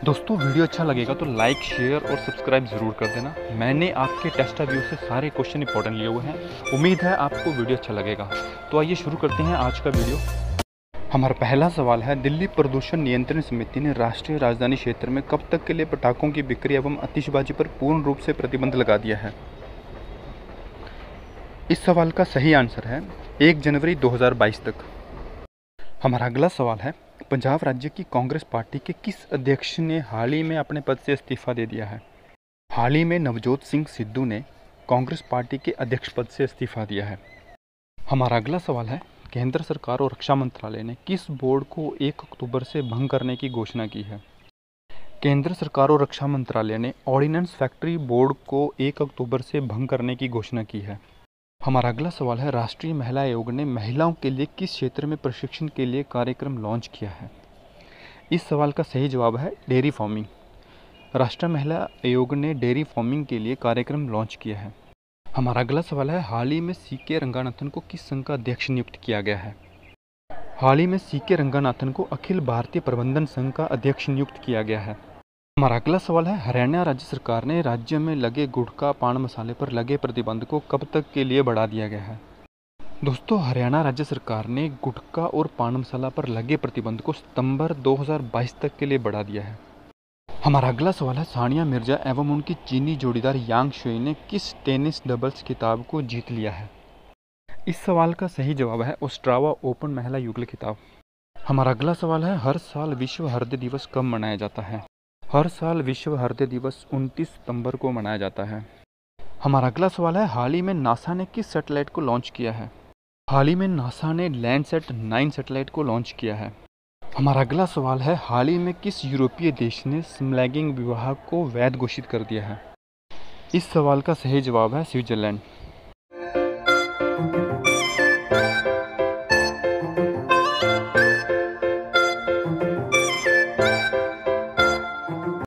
दोस्तों वीडियो अच्छा लगेगा तो लाइक शेयर और सब्सक्राइब ज़रूर कर देना। मैंने आपके टेस्ट व्यू से सारे क्वेश्चन इंपॉर्टेंट लिए हुए हैं। उम्मीद है आपको वीडियो अच्छा लगेगा। तो आइए शुरू करते हैं आज का वीडियो। हमारा पहला सवाल है, दिल्ली प्रदूषण नियंत्रण समिति ने राष्ट्रीय राजधानी क्षेत्र में कब तक के लिए पटाखों की बिक्री एवं आतिशबाजी पर पूर्ण रूप से प्रतिबंध लगा दिया है? इस सवाल का सही आंसर है 1 जनवरी 2022 तक। हमारा अगला सवाल है, पंजाब राज्य की कांग्रेस पार्टी के किस अध्यक्ष ने हाल ही में अपने पद से इस्तीफा दे दिया है? हाल ही में नवजोत सिंह सिद्धू ने कांग्रेस पार्टी के अध्यक्ष पद से इस्तीफा दिया है। हमारा अगला सवाल है, केंद्र सरकार और रक्षा मंत्रालय ने किस बोर्ड को 1 अक्टूबर से भंग करने की घोषणा की है? केंद्र सरकार और रक्षा मंत्रालय ने ऑर्डिनेंस फैक्ट्री बोर्ड को 1 अक्टूबर से भंग करने की घोषणा की है। हमारा अगला सवाल है, राष्ट्रीय महिला आयोग ने महिलाओं के लिए किस क्षेत्र में प्रशिक्षण के लिए कार्यक्रम लॉन्च किया है? इस सवाल का सही जवाब है डेयरी फार्मिंग। राष्ट्रीय महिला आयोग ने डेयरी फार्मिंग के लिए कार्यक्रम लॉन्च किया है। हमारा अगला सवाल है, हाल ही में सीके रंगानाथन को किस संघ का अध्यक्ष नियुक्त किया गया है? हाल ही में सीके रंगानाथन को अखिल भारतीय प्रबंधन संघ का अध्यक्ष नियुक्त किया गया है। हमारा अगला सवाल है, हरियाणा राज्य सरकार ने राज्य में लगे गुटखा पान मसाले पर लगे प्रतिबंध को कब तक के लिए बढ़ा दिया गया है? दोस्तों, हरियाणा राज्य सरकार ने गुटखा और पान मसाला पर लगे प्रतिबंध को सितंबर 2022 तक के लिए बढ़ा दिया है। हमारा अगला सवाल है, सानिया मिर्जा एवं उनकी चीनी जोड़ीदार यांग शुई ने किस टेनिस डबल्स खिताब को जीत लिया है? इस सवाल का सही जवाब है ओस्ट्रावा ओपन महिला युगल खिताब। हमारा अगला सवाल है, हर साल विश्व हृदय दिवस कब मनाया जाता है? हर साल विश्व हृदय दिवस 29 सितंबर को मनाया जाता है। हमारा अगला सवाल है, हाल ही में नासा ने किस सैटेलाइट को लॉन्च किया है? हाल ही में नासा ने लैंडसैट 9 सैटेलाइट को लॉन्च किया है। हमारा अगला सवाल है, हाल ही में किस यूरोपीय देश ने समलैंगिक विवाह को वैध घोषित कर दिया है? इस सवाल का सही जवाब है स्विट्जरलैंड।